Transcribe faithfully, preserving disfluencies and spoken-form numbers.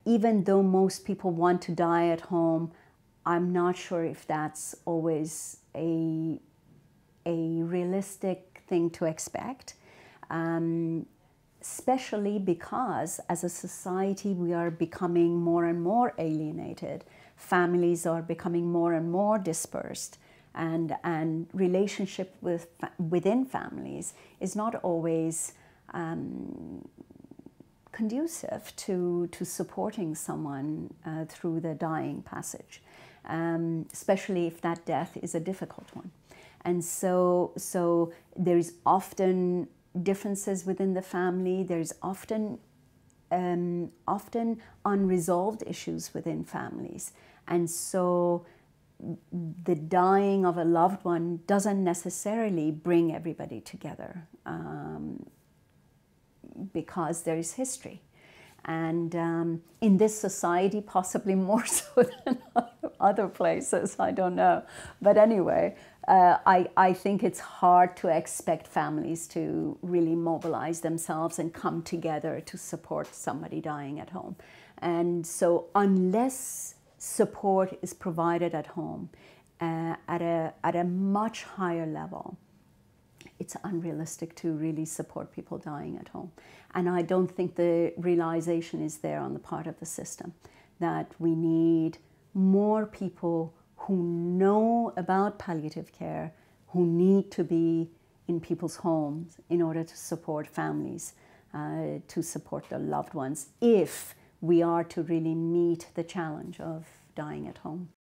even though most people want to die at home, I'm not sure if that's always a, a realistic thing to expect, um, especially because as a society we are becoming more and more alienated. Families are becoming more and more dispersed, and, and relationship with, within families is not always um, conducive to, to supporting someone uh, through the dying passage, um, especially if that death is a difficult one. And so, so there's often differences within the family. There's often, um, often unresolved issues within families. And so the dying of a loved one doesn't necessarily bring everybody together. Um, because there is history. And um, in this society, possibly more so than other places, I don't know. But anyway, uh, I, I think it's hard to expect families to really mobilize themselves and come together to support somebody dying at home. And so unless support is provided at home uh, at, a, at a much higher level, it's unrealistic to really support people dying at home. And I don't think the realization is there on the part of the system that we need more people who know about palliative care, who need to be in people's homes in order to support families, uh, to support their loved ones, if we are to really meet the challenge of dying at home.